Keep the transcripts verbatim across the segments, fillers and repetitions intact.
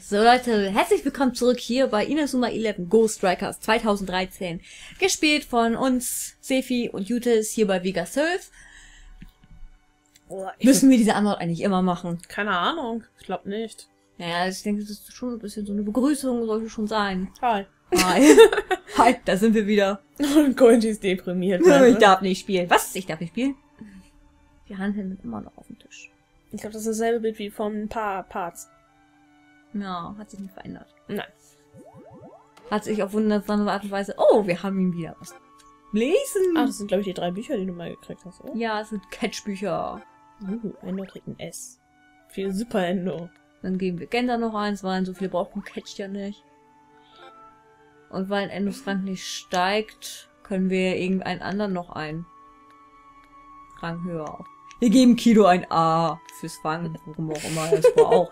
So Leute, herzlich willkommen zurück hier bei Inazuma elf Ghost Strikers zweitausenddreizehn. Gespielt von uns, Sefi und Jutis, hier bei Vegasylph. Oh, Müssen wir diese Antwort eigentlich immer machen? Keine Ahnung, ich glaube nicht. Naja, ich denke, das ist schon ein bisschen so eine Begrüßung, sollte schon sein. Hi. Hi. Hi, da sind wir wieder. Und Goldie ist deprimiert. Ich darf nicht spielen. Was? Ich darf nicht spielen? Die Handeln sind immer noch auf dem Tisch. Ich glaube, das ist dasselbe Bild wie von ein paar Parts. Ja, hat sich nicht verändert. Nein. Hat sich auf wundersame Art und Weise... Oh, wir haben ihm wieder was lesen. Ah, das sind, glaube ich, die drei Bücher, die du mal gekriegt hast, oder? Ja, es sind Catch-Bücher. Uh, Endo kriegt ein S. Viel Super Endo. Dann geben wir Genda noch eins, weil so viele braucht man Catch ja nicht. Und weil ein Endos Rang nicht steigt, können wir irgendeinen anderen noch einen Rang höher. Wir geben Kido ein A fürs Fangen, warum auch immer er es braucht.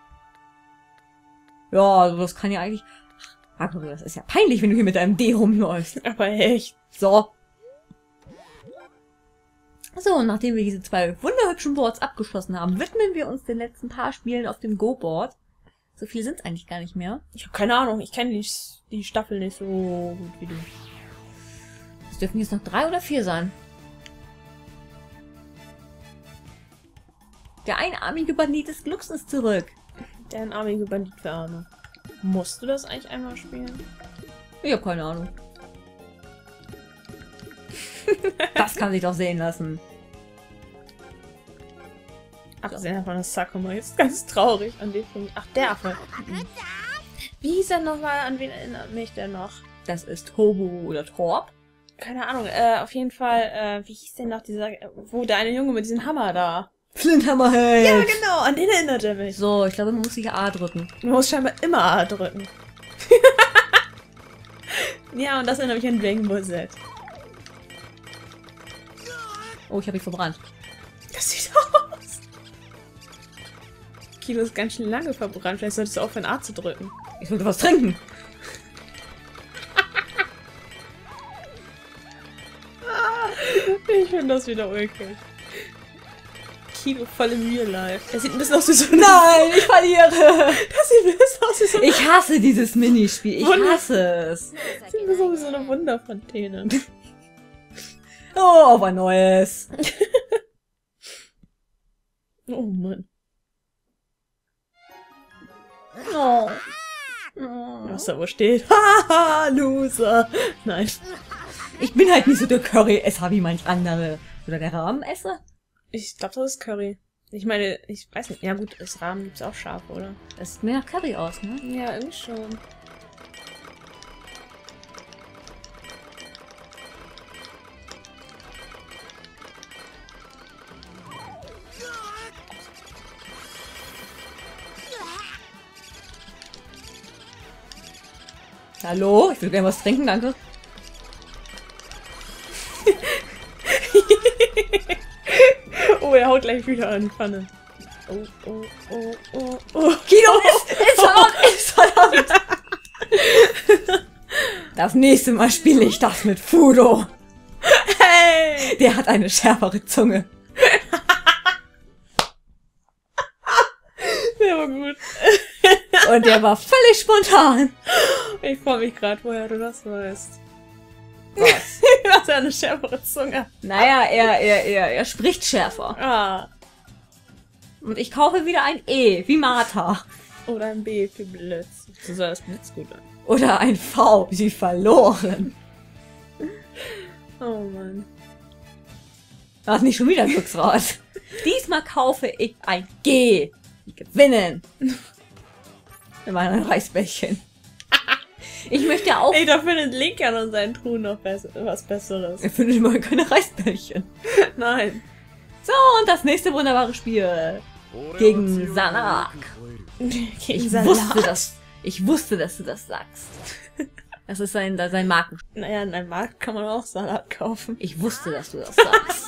Ja, also das kann ja eigentlich... Ach, das ist ja peinlich, wenn du hier mit deinem D rumläufst. Aber echt. So. So, und nachdem wir diese zwei wunderhübschen Boards abgeschlossen haben, widmen wir uns den letzten paar Spielen auf dem Go-Board. So viele sind es eigentlich gar nicht mehr. Ich habe keine Ahnung, ich kenne die, die Staffel nicht so gut wie du. Es dürfen jetzt noch drei oder vier sein. Der einarmige Bandit des Glücks ist zurück. Der einarmige Bandit für Arme. Musst du das eigentlich einmal spielen? Ich habe keine Ahnung. Das kann sich doch sehen lassen. Abgesehen davon, dass Sakuma jetzt ganz traurig an den Film. Ach, der Affe. Wie hieß er nochmal? An wen erinnert mich der noch? Das ist Hobo oder Torb. Keine Ahnung. Äh, auf jeden Fall, äh, wie hieß denn noch dieser, wo der eine Junge mit diesem Hammer da? Flinthammerhead. Ja, genau, an den erinnert er mich. So, ich glaube, man muss sich A drücken. Du musst scheinbar immer A drücken. Ja, und das erinnert mich an Dragon Ball Z. Oh, ich habe mich verbrannt. Das sieht aus. Kilo ist ganz schön lange verbrannt. Vielleicht solltest du aufhören, A zu drücken. Ich sollte was trinken. Ich finde das wieder ulkig. Kilo voll im Real Life. Das sieht ein bisschen aus wie so eine... Nein, ich verliere. Das sieht ein bisschen aus wie so eine... Ich hasse dieses Minispiel. Ich Wunder- hasse es. Das sieht ein bisschen aus wie so eine Wunderfontäne. Oh, auf ein neues. Oh Mann. Oh. Was da wo steht. Haha, Loser. Nein. Ich bin halt nicht so der Curry-Esser wie manch andere. Oder der Rahmenesser? Ich glaube, das ist Curry. Ich meine, ich weiß nicht. Ja gut, das Rahmen gibt's auch scharf, oder? Das sieht mehr nach Curry aus, ne? Ja, irgendwie schon. Hallo? Ich will gerne was trinken, danke. Oh, er haut gleich wieder an die Pfanne. Oh, oh, oh, oh, oh. Kino ist, ist verdammt, ist verdammt. Das nächste Mal spiele ich das mit Fudo. Hey! Der hat eine schärfere Zunge. Der war gut. Und der war völlig spontan. Ich freue mich gerade, woher du das weißt. Was? Was er eine schärfere Zunge. Naja, er, er, er, er spricht schärfer. Ah. Und ich kaufe wieder ein E, wie Martha. Oder ein B für Blitz. So soll das Blitz gut an. Oder ein V, wie verloren. Oh Mann. Das ist nicht schon wieder ein Glücksrad. Diesmal kaufe ich ein G. Die gewinnen. Wir machen ein Reisbällchen. Ich möchte auch... Ey, da findet Link ja in seinen Truhen noch besser, was Besseres. Er findet immer keine Reisbällchen. Nein. So, und das nächste wunderbare Spiel. Gegen Sanak. Ich Salat. wusste, dass, ich wusste, dass du das sagst. Das ist sein, sein Marken. Naja, in einem Markt kann man auch Salat kaufen. Ich wusste, dass du das sagst.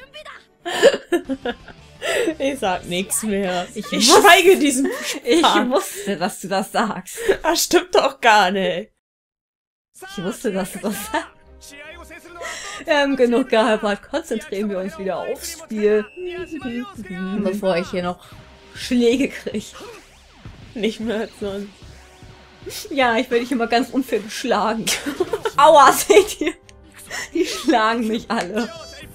Ich sag nichts mehr. Ich, Ich schweige diesem Ich Part. wusste, dass du das sagst. Das stimmt doch gar nicht. Ich wusste, dass du das sagst. Wir haben genug gehypert. Konzentrieren wir uns wieder aufs Spiel. Bevor ich hier noch Schläge kriege. Nicht mehr als sonst. Ja, ich werde dich immer ganz unfair geschlagen. Aua, seht ihr? Die schlagen mich alle.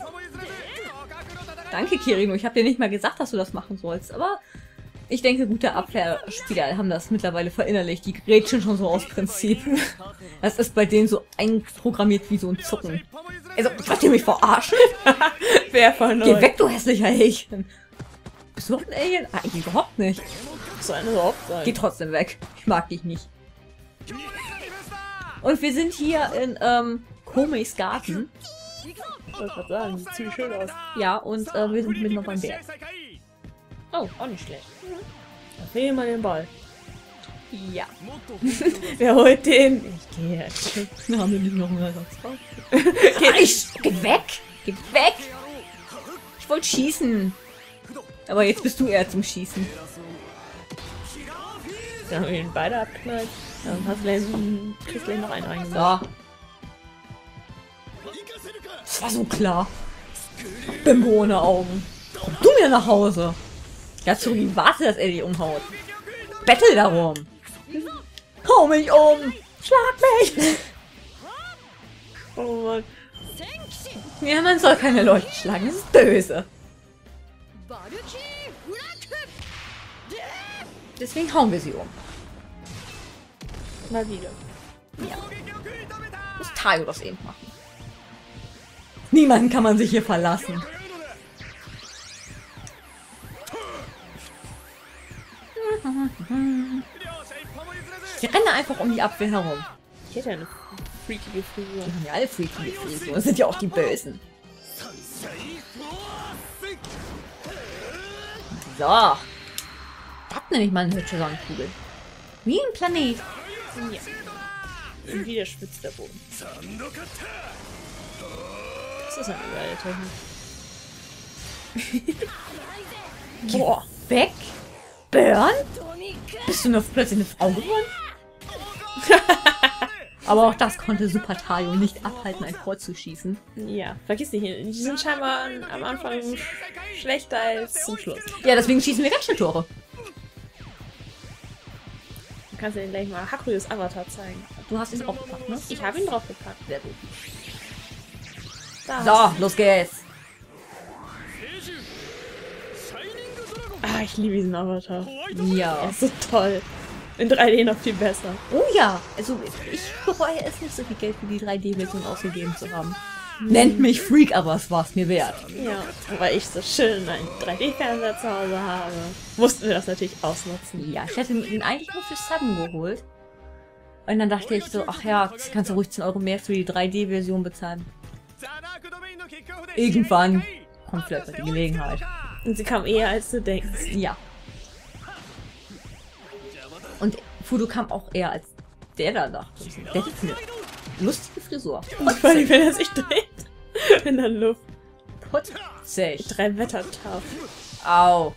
Danke, Kirino. Ich habe dir nicht mal gesagt, dass du das machen sollst. Aber ich denke, gute Abwehrspieler haben das mittlerweile verinnerlicht. Die grätschen schon so aus Prinzip. Das ist bei denen so einprogrammiert wie so ein Zucken. Also, wollt ihr mich verarschen? Wer von Geh euch? weg, du hässlicher Alien. Bist du überhaupt ein Alien? Eigentlich überhaupt nicht. Was soll eine überhaupt sein? Geh trotzdem weg. Ich mag dich nicht. Und wir sind hier in ähm, Komeis Garten. Ich wollte gerade sagen, sieht ziemlich schön aus. Ja, und äh, wir sind mitten auf einem Berg. Oh, auch nicht schlecht. Da fehlt mal den Ball. Ja. Wer holt den? Ich gehe jetzt. Wir haben nicht noch einen Ersatz drauf. Geh, ich, geh weg! Geh weg! Ich wollte schießen. Aber jetzt bist du eher zum Schießen. Dann haben wir ihn beide abgeknallt. Dann hast du gleich, kriegst gleich noch einen reingemacht. So. Das war so klar. Bimbo ohne Augen. Komm du mir nach Hause. Ja, Tsugi, warte, dass er dich umhaut. Bettel darum. Hau mich um. Schlag mich. Oh Mann. Ja, man soll keine Leute schlagen. Das ist böse. Deswegen hauen wir sie um. Mal wieder. Ja. Muss Tayo das eben machen. Niemanden kann man sich hier verlassen. Sie rennen einfach um die Abwehr herum. Ich hätte ja eine freakige Frisur. Die haben ja alle freaky Frisuren. Das sind ja auch die Bösen. So. Das nenne ich mal eine hübsche Sonnenkugel. Wie ein Planet. Ja. Und wieder spitzt der Boden. Das ist eine geile Technik. Boah. Weg? Burn? Bist du noch plötzlich eine Frau geworden? Aber auch das konnte Super Tayo nicht abhalten, ein Tor zu schießen. Ja, vergiss nicht, die sind scheinbar am Anfang schlechter als zum Schluss. Ja, deswegen schießen wir Wechseltore. Du kannst ja gleich mal Hakurus Avatar zeigen. Du hast es auch gepackt, ne? Ich habe ihn draufgepackt. Sehr gut. Da. So, los geht's. Ah, ich liebe diesen Avatar. Er Ja. ist so toll. In drei D noch viel besser. Oh ja. Also, ich bereue es nicht, so viel Geld für die drei D-Version ausgegeben zu haben. Nennt mich Freak, aber es war es mir wert. Ja, weil ich so schön einen drei D-Fernseher zu Hause habe, mussten wir das natürlich ausnutzen. Ja, ich hätte ihn eigentlich nur für Sudden geholt. Und dann dachte ich so, ach ja, jetzt kannst du ruhig zehn Euro mehr für die drei D-Version bezahlen. Irgendwann kommt vielleicht mal die Gelegenheit. Und sie kam eher als du denkst. Ja. Und Fudo kam auch eher als der da dachte. Der hat eine lustige Frisur. Und vor allem, wenn er sich dreht in der Luft. Putzig. Drei Wettertauf. Au.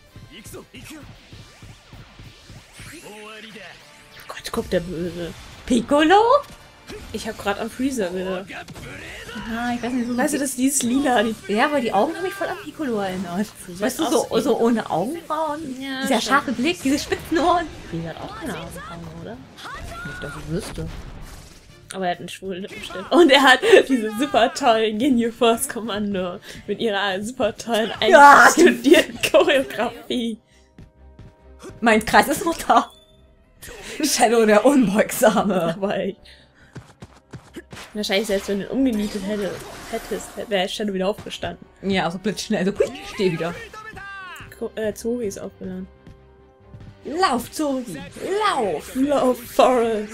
Gott, guckt der böse. Piccolo? Ich habe gerade an Freezer gedacht. Ah, ich weiß nicht, so Weißt du, das ist dieses Lila. Die ja, aber die Augen haben mich voll an Piccolo erinnert. Weißt du, so, so ohne Augenbrauen? Ja, Dieser stimmt. scharfe Blick, diese spitzen Ohren. Freezer hat auch keine Augenbrauen, oder? Nicht, dass ich wüsste. Aber er hat einen schwulen Lippenstift. Und er hat diese super tollen Ginyu Force Kommando mit ihrer super tollen Ja. einstudierten Choreografie. Mein Kreis ist Mutter. Shadow der Unbeugsame. Aber echt. Wahrscheinlich selbst wenn du ihn umgenietet hätte, hättest, wäre Shadow wieder aufgestanden. Ja, also blitzschnell. Also quick, steh wieder. Ko äh, Zori ist aufgeladen. Lauf, Zogi. Lauf. Love Forest.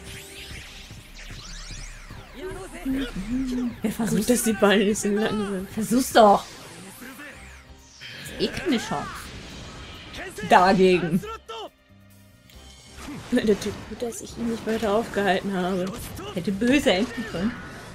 Wer Gut, versucht dass die Beine nicht so lang sind. Versuch's doch. Eh keine Chance. Dagegen. Der Typ, gut, dass ich ihn nicht weiter aufgehalten habe. Hätte böse enden können.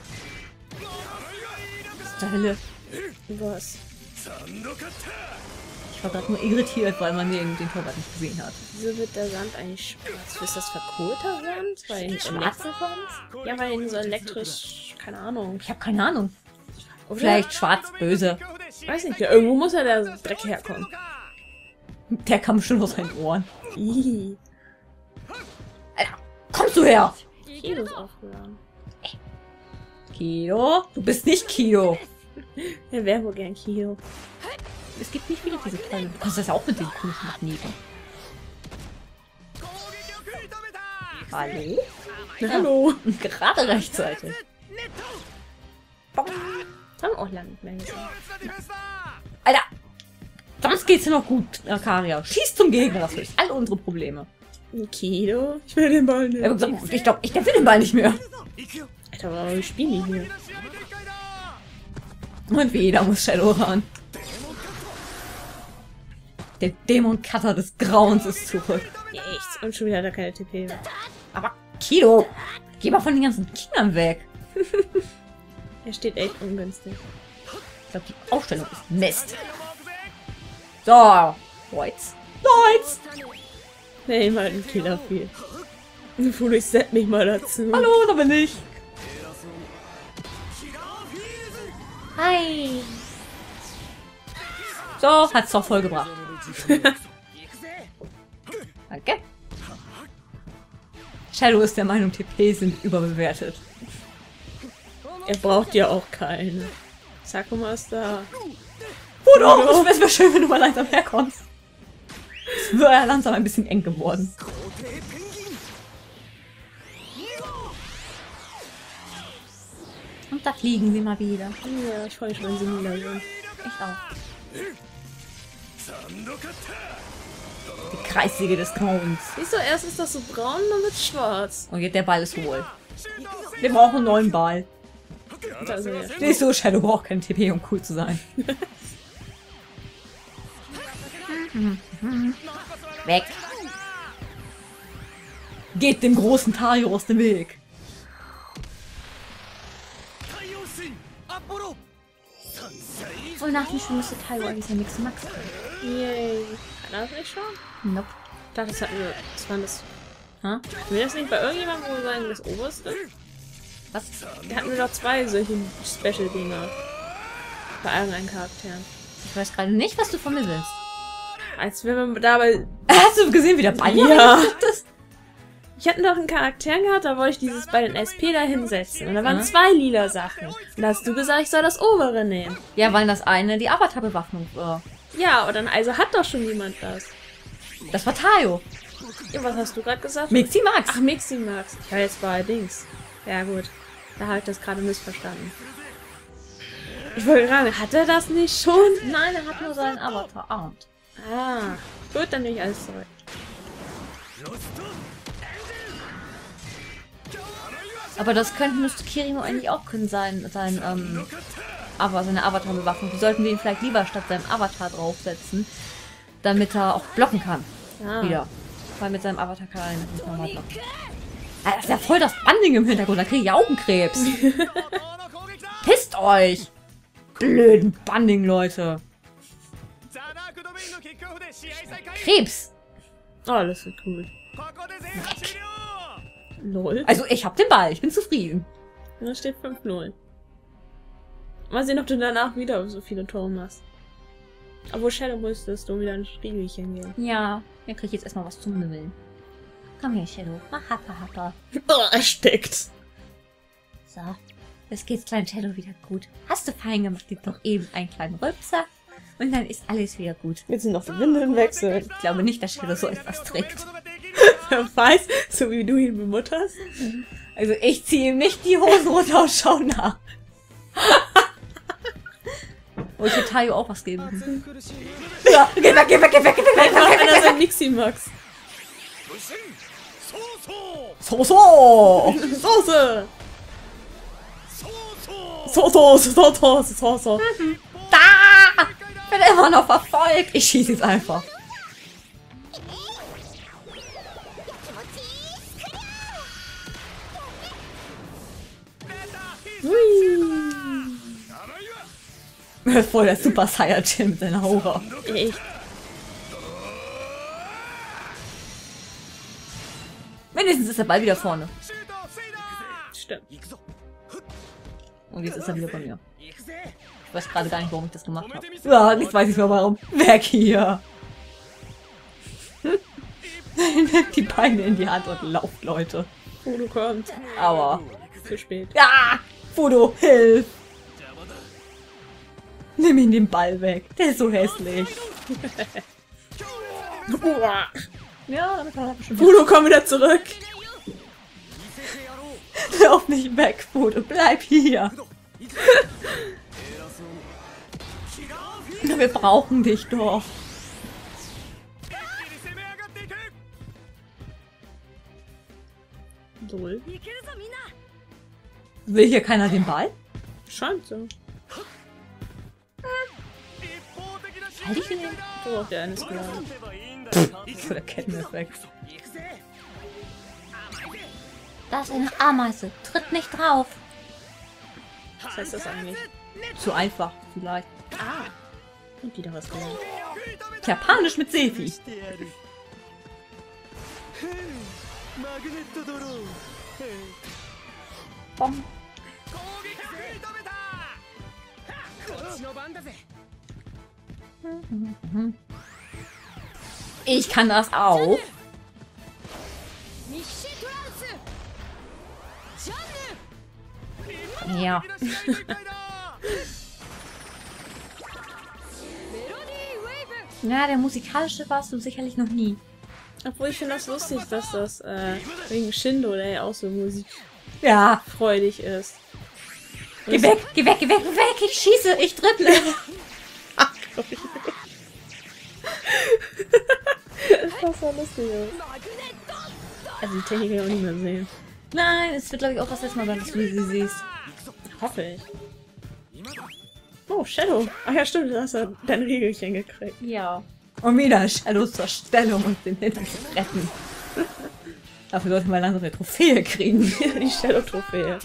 Was zur Hölle? Was? Ich war gerade nur irritiert, weil man den, den Torwart nicht gesehen hat. Wieso wird der Sand eigentlich schwarz? Ist das verkohlter Sand? Weil ihn Schwarzer Sand? Ja, weil ihn so elektrisch... Keine Ahnung. Ich habe keine Ahnung. Oder? Vielleicht schwarz, böse. Weiß nicht. Ja, irgendwo muss ja der Dreck herkommen. Der kam schon aus seinen Ohren. Ih. kommst du her? Kido ist aufgeladen. Kido? Du bist nicht Kido. Er wäre wohl gern Kido. Es gibt nicht viele diese Teile. Du kannst das ja auch mit den coolen Magneten. Hallo? Na, hallo. Gerade rechtzeitig. Das haben wir auch lange nicht mehr gesehen. Alter! Sonst geht's dir noch gut, Arcaria. Schieß zum Gegner, das löst all unsere Probleme. Kido? Ich will den Ball nicht. Ja, ich glaube, ich will den Ball nicht mehr. Alter, aber wir spielen die hier. Und wieder muss Shadow ran. Der Dämon-Cutter des Grauens ist zurück. Ja, echt. Und schon wieder hat er keine T P. Aber Kido, geh mal von den ganzen Kindern weg. Er steht echt ungünstig. Ich glaube, die Aufstellung ist Mist. So, Leutz. Leutz! Nee, mal ein Killer viel. Full, ich set mich mal dazu. Hallo, da bin ich. Hi. So, hat's doch voll gebracht. Danke. Shadow ist der Meinung, T P sind überbewertet. Er braucht ja auch keine. Sakuma ist da. Oh doch, es wäre schön, wenn du mal langsam herkommst. Es wäre ja langsam ein bisschen eng geworden. Und da fliegen sie mal wieder. Ja, ich freue mich, wenn sie wieder sind. Ich auch. Die Kreissäge des Grauens. Siehst du, erst ist das so braun, dann wird's schwarz. Und jetzt der Ball ist wohl. Wir brauchen einen neuen Ball. Also, ja. Nicht so, Shadow braucht kein T P, um cool zu sein. Weg. Geht dem großen Tario aus dem Weg. Wohl nach dem Spiel müsste Tario eigentlich sein nächsten Max sein. Yay. Kann er das nicht schon? Nope. Ich dachte, das hatten wir. Das waren das. Ha? Will das nicht bei irgendjemandem wohl sein, das oberste? Was? Da hatten wir doch zwei solche Special-Dinger. Bei irgendeinen Charakteren. Ich weiß gerade nicht, was du von mir willst. Als wenn man dabei. Hast du gesehen, wie der Ball Ja. ist? Ich hatte noch einen Charakter gehabt, da wollte ich dieses bei den S P da hinsetzen. Und da waren Mhm. zwei lila Sachen. Und da hast du gesagt, ich soll das obere nehmen. Ja, weil das eine die Avatar-Bewaffnung war. Ja, aber dann also hat doch schon jemand das. Das war Tayo. Ja, was hast du gerade gesagt? Mixi Max. Ach, Mixi Max. Ja, jetzt war Dings. Ja, gut. Da habe ich das gerade missverstanden. Ich wollte gerade, hat er das nicht schon? Nein, er hat nur seinen Avatar armt. Ah, gut, dann nehme ich alles zurück. Aber das könnte müsste Kirimo eigentlich auch können sein, sein ähm, aber seine Avatar-Bewaffnung. Die sollten wir ihn vielleicht lieber statt seinem Avatar draufsetzen, damit er auch blocken kann. Ah. Wieder. Weil mit seinem Avatar kann er nicht mehr blocken. Ah, das ist ja voll das Banding im Hintergrund, da kriege ich Augenkrebs. Pisst euch! Blöden Banding-Leute. Krebs! Oh, das wird cool. Lol. Also ich hab den Ball, ich bin zufrieden. Da steht fünf null. Mal sehen, ob du danach wieder so viele Tore machst. Obwohl Shadow müsstest du wieder ein Spiegelchen gehen. Ja, dann krieg ich jetzt erstmal was zum Mümmeln. Komm her, Shadow. Mach Happa Happa. Oh, er steckt. So, jetzt geht's kleinen Shadow wieder gut. Hast du fein gemacht, gib doch eben einen kleinen Rülpser. Und dann ist alles wieder gut. Jetzt sind noch die Windeln wechseln. Ich glaube nicht, dass Shadow so etwas trägt. Wer weiß, so wie du ihn bemutterst. Also ich ziehe ihm nicht die Hosen runter und schau nach. Oh, ich will Tayo auch was geben. Ja, geh weg, geh weg, geh weg, geh weg, geh weg, geh weg, Einer geh sein weg. Mixi Max. So, so. Soße! So, so, so, so, so, so. Da! Ich bin immer noch verfolgt. Ich schieße jetzt einfach. Voll der Super Saiyajin mit seiner Aura. Echt. Wenigstens ist er bald wieder vorne. Stimmt. Und jetzt ist er wieder bei mir. Ich weiß gerade gar nicht, warum ich das gemacht habe. Ja, jetzt weiß ich mehr warum. Weg hier. Nimmt die Beine in die Hand und lauft, Leute. Fudo kommt. Aua. Zu spät. Ja! Fudo, hilf! Nimm ihn den Ball weg. Der ist so hässlich. Ja, damit war er bestimmt. Fudo, komm wieder zurück. Lauf nicht weg, Fudo. Bleib hier. Wir brauchen dich doch. Lol. Will hier keiner den Ball? Scheint so. Halt ich den? So, auf der eine ist klar. So der Ketteneffekt. Das ist eine Ameise. Tritt nicht drauf. Was heißt das eigentlich? Zu einfach, vielleicht. Ah. Und wieder was gelernt. Japanisch mit Sefi. Bom. Ich kann das auch. Ja. Ja, der musikalische warst du sicherlich noch nie. Obwohl ich finde das lustig, dass das äh, wegen Shindo, der ja auch so Ja. musikfreudig ist. Und Geh weg, geh weg, geh weg, geh weg, ich schieße, ich dribble. Das war lustig. Also die Technik kann ich auch nicht mehr sehen. Nein, es wird glaube ich auch das letzte Mal sein, dass du sie siehst. Hoffe ich. Oh, Shadow. Ach ja, stimmt, du hast ja dein Riegelchen gekriegt. Ja. Und wieder Shadows zur Stellung und den Hintern zu retten. Dafür sollte man langsam eine Trophäe kriegen. Die Shadow-Trophäe.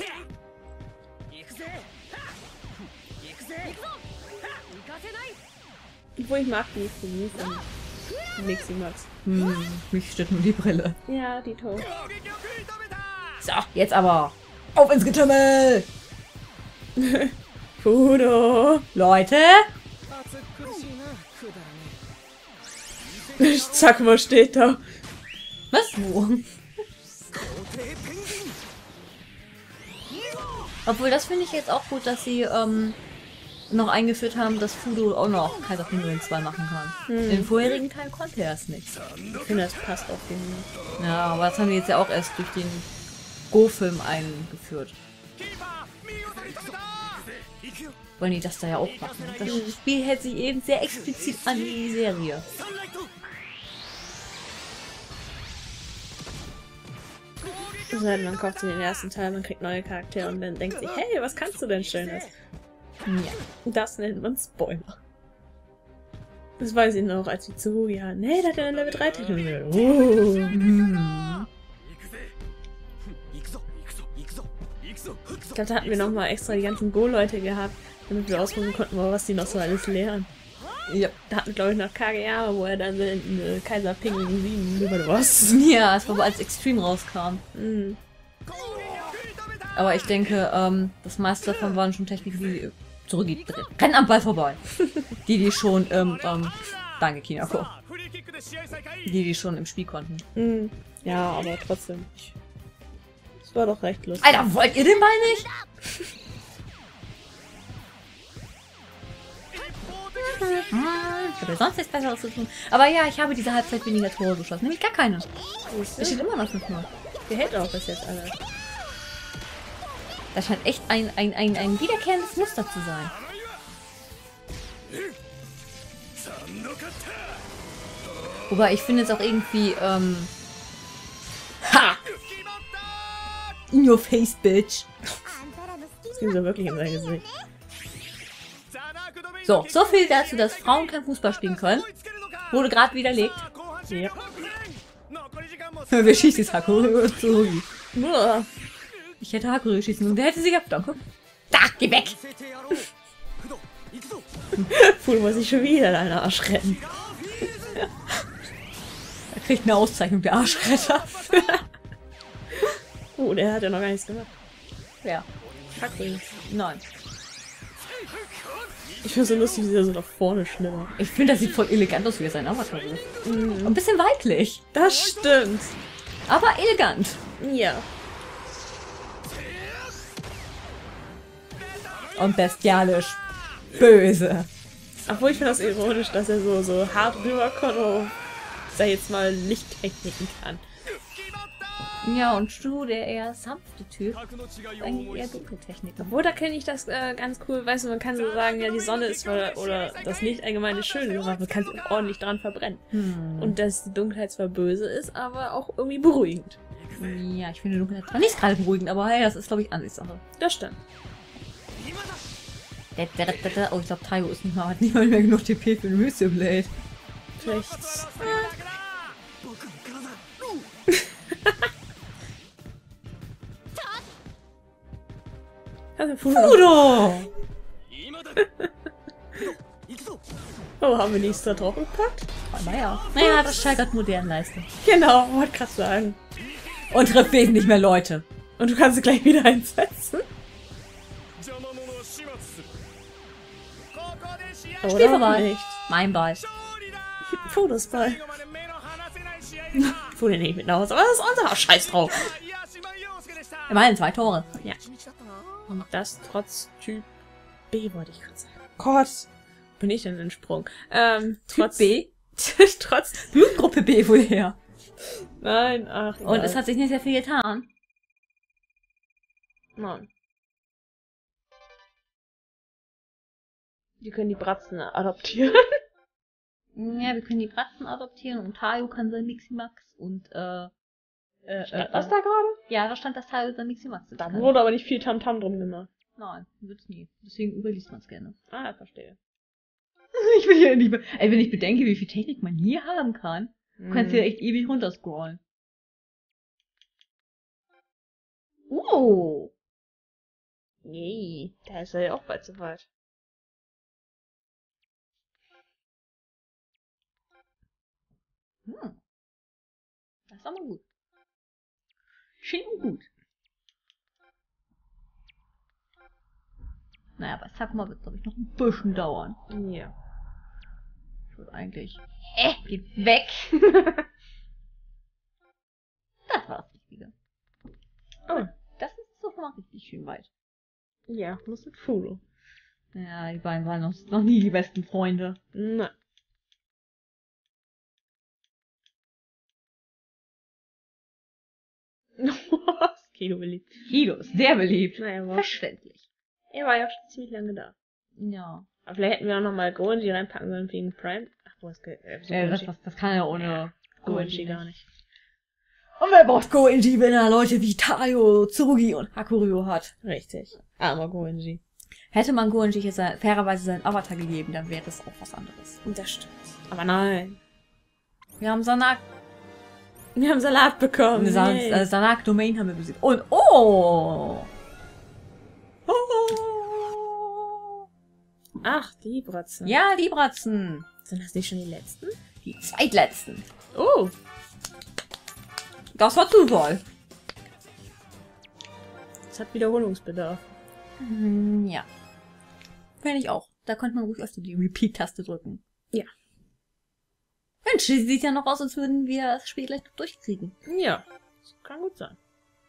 Obwohl ich mag die Figur von Mixi Max. Hm, mich stört nur die Brille. Ja, die Tau. So, jetzt aber auf ins Getümmel! Fudo! Leute! Zack, was steht da? Was? Wo? Obwohl, das finde ich jetzt auch gut, dass sie ähm, noch eingeführt haben, dass Fudo auch noch Kaiser Pinguin zwei machen kann. Hm. Im vorherigen Teil konnte er es nicht. Ich finde, das passt auf jeden Fall. Ja, aber das haben wir jetzt ja auch erst durch den Go-Film eingeführt. Wollen die das da ja auch machen? Das Spiel hält sich eben sehr explizit an die Serie. Das heißt, man kauft sich den ersten Teil, man kriegt neue Charaktere und dann denkt sich, hey, was kannst du denn Schönes? Ja. Das nennt man Spoiler. Das weiß ich noch, als wir zu ja, nee, da hat er eine Level drei Technologie. Oh. Hm. Ich glaube, da hatten wir nochmal extra die ganzen Go-Leute gehabt, damit wir ausprobieren konnten, was die noch so alles lernen. Ja. Da hatten wir, glaube ich, noch Kageyama, wo er dann in äh, Kaiser Pinguin sieben über was. Ja, es war als Extreme rauskam. Mhm. Aber ich denke, ähm, das meiste davon waren schon Techniken, die zurückgeht. Rennen am Ball vorbei. Die, die schon, ähm, ähm, danke Kinako. Die, die schon im Spiel konnten. Mhm. Ja, aber trotzdem. Das war doch recht lustig. Alter, wollt ihr den Ball nicht? Ich habe ja sonst nichts Besseres zu tun. Aber ja, ich habe diese Halbzeit weniger Tore geschossen. Nämlich gar keine. Es steht immer noch fünf null. Der hält auch bis jetzt alle. Das scheint echt ein, ein, ein, ein wiederkehrendes Muster zu sein. Wobei ich finde es auch irgendwie, ähm... Ha! In your face, bitch. Das ging so wirklich in sein Gesicht. So, so viel dazu, dass Frauen kein Fußball spielen können. Wurde gerade widerlegt. Ja. Wer schießt jetzt Hakurui? Uah. Ich hätte Hakurui schießen und der hätte sie gehabt. Danke. Da, geh weg! Fudo muss sich schon wieder deinen Arsch retten. Er kriegt eine Auszeichnung, der Arschretter. Oh, der hat ja noch gar nichts gemacht. Ja. Hakurui. Nein. Ich finde so lustig, wie er so nach vorne schlimmert. Ich finde, das sieht voll elegant aus, wie er sein Avatar ist. Mhm. Ein bisschen weiblich, Das stimmt. aber elegant. Ja. Und bestialisch. Böse. Obwohl ich finde das ironisch, dass er so, so hart rüberkommt, oh, sag jetzt mal, Lichttechniken kann. Ja, und Stu, der eher sanfte Typ, eigentlich eher dunkle Techniken. Obwohl, da kenne ich das äh, ganz cool, weißt du, man kann so sagen, ja, die Sonne ist zwar, oder das Licht allgemein ist schön, aber man kann sich auch ordentlich dran verbrennen. Hm. Und dass die Dunkelheit zwar böse ist, aber auch irgendwie beruhigend. Ja, ich finde Dunkelheit zwar nicht gerade beruhigend, aber hey, das ist, glaube ich, Ansichtssache. Das stimmt. Oh, ich glaube, Taio ist nicht mal, hat nicht mal mehr genug T P für ein Mystery Blade. Vielleicht. Also, Fudo! Oh, haben wir nichts da drauf gepackt? Naja. Naja, das steigert moderne Leistung. Genau, wollte gerade sagen. Und trifft wesentlich mehr Leute. Und du kannst sie gleich wieder einsetzen. Spiel Oder vorbei. nicht. Mein Ball. Fotos Ball. Fuhr den nicht mit nach Hause, aber das ist unser Scheiß drauf. Immerhin zwei Tore. Ja. Und das trotz Typ B, wollte ich gerade sagen. Gott. Bin ich denn in den Sprung? Ähm, trotz B? trotz. Blutgruppe B wohl her. Nein, ach. Und es hat sich nicht sehr viel getan. Nein. Die können die Bratzen adoptieren. Ja, wir können die Bratzen adoptieren und Tayo kann sein Miximax und äh. äh Stand äh, das äh, da gerade? Ja, da stand, dass Tayo sein Miximax ist. Da wurde aber nicht viel Tamtam drum gemacht. Nein, wird's nie. Deswegen überliest man es gerne. Ah, ja, verstehe. Ich will hier nicht mehr. Ey, wenn ich bedenke, wie viel Technik man hier haben kann, Mhm. du kannst hier echt ewig runterscrollen. Oh! Nee, da ist er ja auch bald so weit. Hm. Das ist aber gut. Schön und gut. Naja, bei Sakuma wird es, glaube ich, noch ein bisschen dauern. Ja. Ich würde eigentlich... Äh, geht weg! Das war das Richtige. Oh. Das ist so schon mal richtig schön weit. Ja, muss mit Fudo. Ja, die beiden waren noch, noch nie die besten Freunde. Nein. Kilo beliebt. Kilo ist sehr beliebt. Naja, war. Verständlich. Er war ja auch schon ziemlich lange da. Ja. Aber vielleicht hätten wir auch nochmal Goenji reinpacken sollen wegen Prime. Ach, wo ist Ge äh, Ja, das, das, das kann ja ohne ja, Goenji gar nicht. Und wer braucht Goenji, wenn er Leute wie Tayo, Tsurugi und Hakuryu hat? Richtig. Armer Goenji. Hätte man Goenji jetzt fairerweise seinen Avatar gegeben, dann wäre das auch was anderes. Und das stimmt. Aber nein. Wir haben Sanak. Wir haben Salat bekommen. Wir sagen, Yay. äh, Sanak Domain haben wir besiegt. Und oh! Oh! Ach, die Bratzen. Ja, die Bratzen. Sind das nicht schon die letzten? Die zweitletzten. Oh. Das war Zufall. Das hat Wiederholungsbedarf. Hm, ja. Finde ich auch. Da könnte man ruhig öfter die Repeat-Taste drücken. Ja. Mensch, die sieht ja noch aus, als würden wir das Spiel gleich noch durchkriegen. Ja. Das kann gut sein.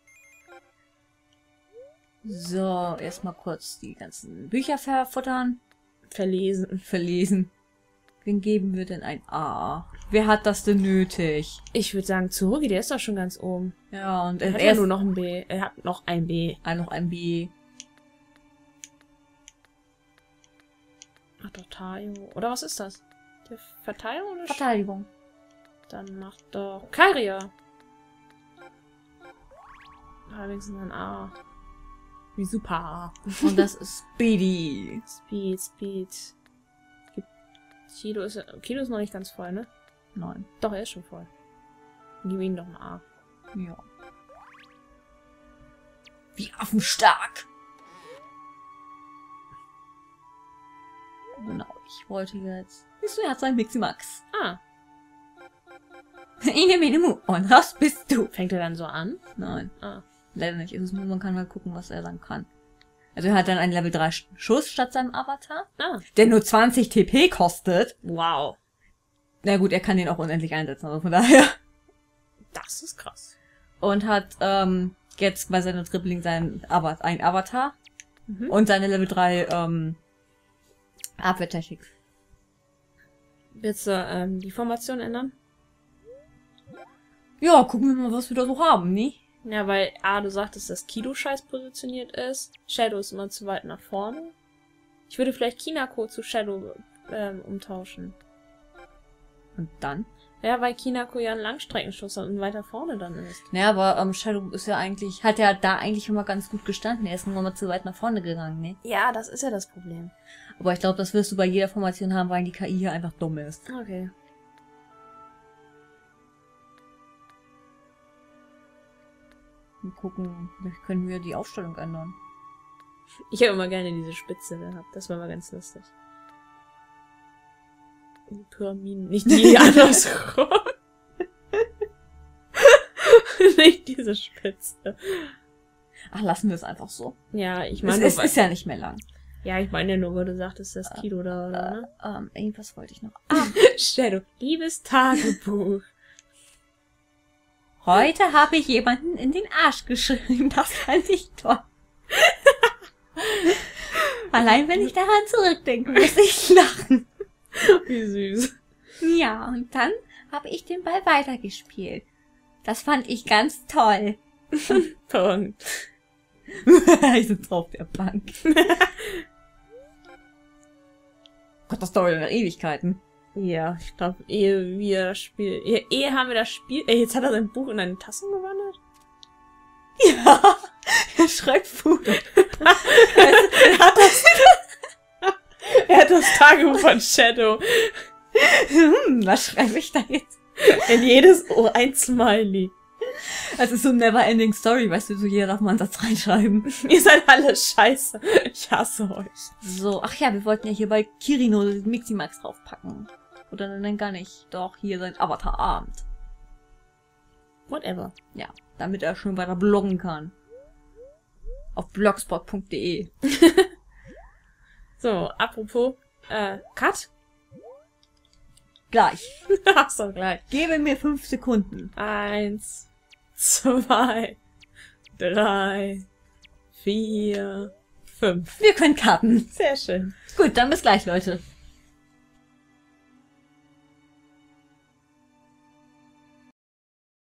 So, erstmal kurz die ganzen Bücher verfuttern. Verlesen. Verlesen. Wen geben wir denn ein A? Wer hat das denn nötig? Ich würde sagen, Tsurugi, der ist doch schon ganz oben. Ja, und Er er hat hat ja nur noch ein B. Er hat noch ein B. noch ein B. Ach doch, Tayo. Oder was ist das? Der Verteidigung oder Verteidigung. Dann macht doch Kairia. Allerdings ein A. Wie super A. Und das ist Speedy. Speed, Speed. Gibt- Kilo ist, Kilo ist noch nicht ganz voll, ne? Nein. Doch, er ist schon voll. Gib ihm doch ein A. Ja. Wie affenstark. Genau, ich wollte jetzt... Siehst du, er hat sein Miximax. Ah, Ine Minimu. Und das bist du. fängt er dann so an? Nein, Ah. leider nicht. Es ist nur, man kann mal gucken, was er dann kann. Also er hat dann einen Level drei Schuss statt seinem Avatar, Ah. der nur zwanzig T P kostet. Wow. Na gut, er kann den auch unendlich einsetzen, also von daher. Das ist krass. Und hat ähm, jetzt bei seiner Tripling seinen Avatar, ein Avatar Mhm. und seine Level drei ähm, Abwehrtechnik. Willst du ähm, die Formation ändern? Ja, gucken wir mal, was wir da so haben, ne? Ja, weil A, du sagtest, dass Kido scheiß positioniert ist. Shadow ist immer zu weit nach vorne. Ich würde vielleicht Kinako zu Shadow ähm, umtauschen. Und dann? Ja, weil Kinako ja einen Langstreckenschuss hat und weiter vorne dann ist. Naja, aber ähm, Shadow ist ja eigentlich, hat ja da eigentlich immer ganz gut gestanden. Er ist nur mal zu weit nach vorne gegangen, ne? Ja, das ist ja das Problem. Aber ich glaube, das wirst du bei jeder Formation haben, weil die K I hier einfach dumm ist. Okay. Mal gucken, vielleicht können wir die Aufstellung ändern. Ich habe immer gerne diese Spitze gehabt. Das war mal ganz lustig. Die Pyramiden, nicht die andersrum. Nicht diese Spitze. Ach, lassen wir es einfach so. Ja, ich Es meine, ist, ist ja nicht mehr lang. ja, ich meine nur, weil du sagtest, das Kido da, oder, ne? Ähm, irgendwas wollte ich noch. Ah, Shadow, liebes Tagebuch. Heute habe ich jemanden in den Arsch geschrieben. Das fand ich toll. Allein wenn ich daran zurückdenke, muss ich lachen. Wie süß. Ja, und dann habe ich den Ball weitergespielt. Das fand ich ganz toll. Punkt. Ich sitze auf der Bank. Gott, das dauert ja noch Ewigkeiten. Ja, ich glaube, ehe wir das Spiel... Ehe, ehe haben wir das Spiel... Ey, jetzt hat er sein Buch in eine Tasse gewandelt? Ja, er schreibt Foto. er, hat das, er hat das Tagebuch von Shadow. Hm, was schreibe ich da jetzt? In jedes Ohr ein Smiley. Das ist so eine never-ending Story, weißt du, so jeder darf mal einen Satz reinschreiben. Ihr seid alle scheiße. Ich hasse euch. So, ach ja, wir wollten ja hier bei Kirino Miximax draufpacken. Oder nein, gar nicht. Doch, hier sein Avatar-Abend. Whatever. Ja, damit er schön weiter bloggen kann. Auf blogspot punkt de. So, apropos, äh, Cut? Gleich. Ach so, gleich. Gebe mir fünf Sekunden. Eins, zwei, drei, vier, fünf. Wir können cutten. Sehr schön. Gut, dann bis gleich, Leute.